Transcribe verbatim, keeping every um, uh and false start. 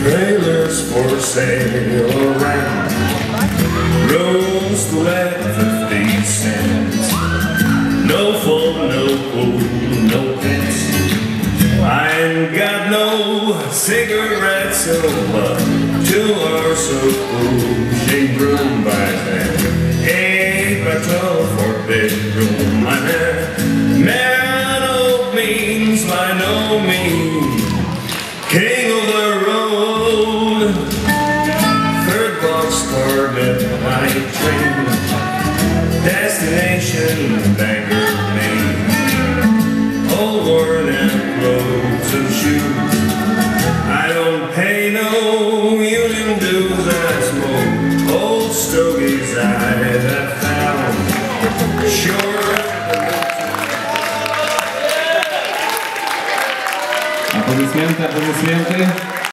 trailers for sale around, rooms to let fifty cents. No phone, no food, no pets. I ain't got no cigarettes, so but two hours of pushing room by then. Eight by twelve for bedroom, my man. Man of means by no means king of the road. Third box started my train, destination Bangor, Maine. All worn out clothes and shoes. I don't pay no union dues. I smoke old stogies I have found. Sure. Aplodismenty, aplodismenty.